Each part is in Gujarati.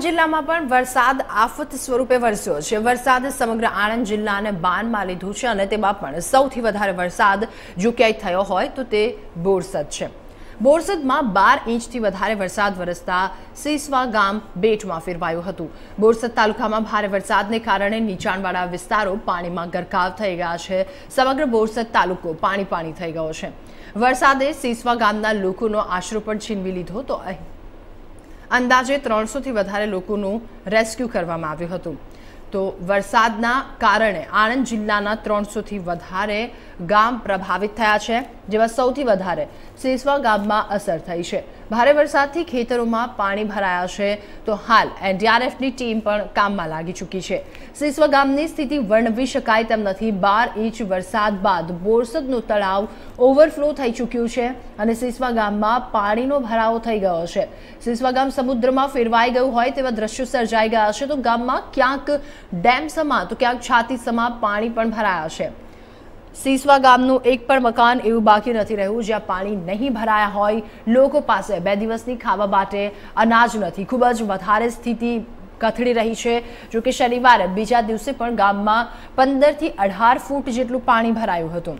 જિલ્લામાં પણ વરસાદ આફત સ્વરૂપે વરસ્યો છે। વરસાદ સમગ્ર આણંદ જિલ્લાને બાનમાં લીધું છે અને તેમાં પણ સૌથી વધારે વરસાદ જો ક્યાંય થયો હોય તો તે બોરસદ છે। બોરસદમાં 12 ઇંચથી વધારે વરસાદ વરસતા સીસવા ગામ બેટમાં ફેરવાયું હતું। બોરસદ તાલુકામાં ભારે વરસાદને કારણે નીચાણવાળા વિસ્તારો પાણીમાં ગરકાવ થઈ ગયા છે। સમગ્ર બોરસદ તાલુકો પાણી થઈ ગયો છે। વરસાદે સીસવા ગામના લોકોનો આશરો પણ છીનવી લીધો તો અંદાજે 300 થી વધારે લોકોનું રેસ્ક્યુ કરવામાં આવ્યું હતું। તો વરસાદના કારણે આણંદ જિલ્લાના 300 થી વધારે ગામ પ્રભાવિત થયા છે, જેમાં સૌથી વધારે સીસવા ગામમાં અસર થઈ છે। ભારે વરસાદથી ખેતરોમાં પાણી ભરાયા છે તો હાલ એનડીઆરએફની ટીમ પણ કામમાં લાગી ચૂકી છે। સીસવા ગામની સ્થિતિ વર્ણવી શકાય તેમ નથી। 12 ઇંચ વરસાદ બાદ બોરસદનું તળાવ ઓવરફ્લો થઈ ચૂક્યું છે અને સીસવા ગામમાં પાણીનો ભરાવો થઈ ગયો છે। સીસવા ગામ સમુદ્રમાં ફેરવાઈ ગયું હોય તેવા દ્રશ્યો સર્જાઈ ગયા છે। તો ગામમાં ક્યાંક ડેમ સમા તો ક્યાંક છાતી સમા પાણી પણ ભરાયા છે। સીસવા ગામનું એક પણ મકાન એવું બાકી નથી રહ્યું જ્યાં પાણી નહીં ભરાયા હોય। લોકો પાસે 2 દિવસની ખાવા માટે અનાજ નથી। ખૂબ જ વધારે સ્થિતિ કથળી રહી છે। જો કે શનિવારે બીજા દિવસે પણ ગામમાં 15 થી 18 ફૂટ જેટલું પાણી ભરાયું હતું।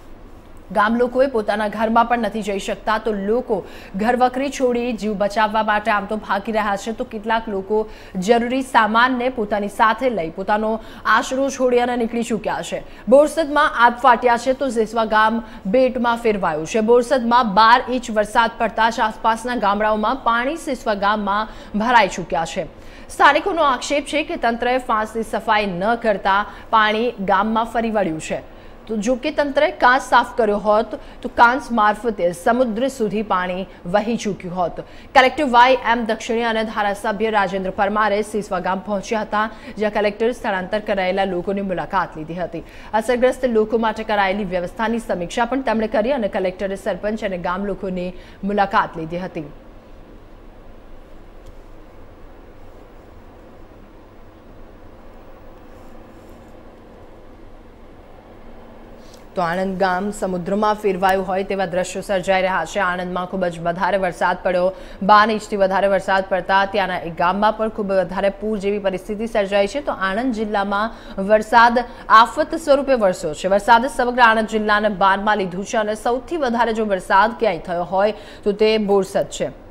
ગામ લોકોએ પોતાના ઘરમાં પણ નથી જઈ શકતા તો લોકો ઘરવખરી છોડી જીવ બચાવવા માટે આમ તો ભાગી રહ્યા છે તો કેટલાક લોકો જરૂરી સામાનને પોતાની સાથે લઈ પોતાનો આશરો છોડી અને નીકળી ચૂક્યા છે। બોરસદમાં આગ ફાટ્યા છે તો સીસવા ગામ બેટમાં ફેરવાયું છે। બોરસદમાં 12 ઇંચ વરસાદ પડતા જ આસપાસના ગામડાઓમાં પાણી સીસવા ગામમાં ભરાઈ ચૂક્યા છે। સ્થાનિકોનો આક્ષેપ છે કે તંત્રએ ફાંસની સફાઈ ન કરતા પાણી ગામમાં ફરી વળ્યું છે। તો જો કે તંત્રએ કાંચ સાફ કર્યો હોત તો કાંચ મારફતે સમુદ્ર સુધી પાણી વહી ચૂક્યું હોત। કલેક્ટર YM દક્ષિણી અને ધારાસભ્ય રાજેન્દ્ર પરમારે સીસવા ગામ પહોંચ્યા હતા, જ્યાં કલેક્ટર સ્થળાંતર કરાયેલા લોકોની મુલાકાત લીધી હતી। અસરગ્રસ્ત લોકો માટે કરાયેલી વ્યવસ્થાની સમીક્ષા પણ તેમણે કરી અને કલેક્ટરે સરપંચ અને ગામ લોકોની મુલાકાત લીધી હતી। તો આણંદ ગામ સમુદ્રમાં ફેરવાયું હોય તેવા દ્રશ્યો સર્જાઈ રહ્યા છે। આણંદમાં ખૂબ જ વધારે વરસાદ પડ્યો। 12 ઇંચથી વધારે વરસાદ પડતા ત્યાંના એક ગામમાં પણ ખૂબ વધારે પૂર જેવી પરિસ્થિતિ સર્જાઈ છે। તો આણંદ જિલ્લામાં વરસાદ આફત સ્વરૂપે વરસ્યો છે। વરસાદે સમગ્ર આણંદ જિલ્લાને બાનમાં લીધું છે અને સૌથી વધારે જો વરસાદ ક્યાંય થયો હોય તો તે બોરસદ છે।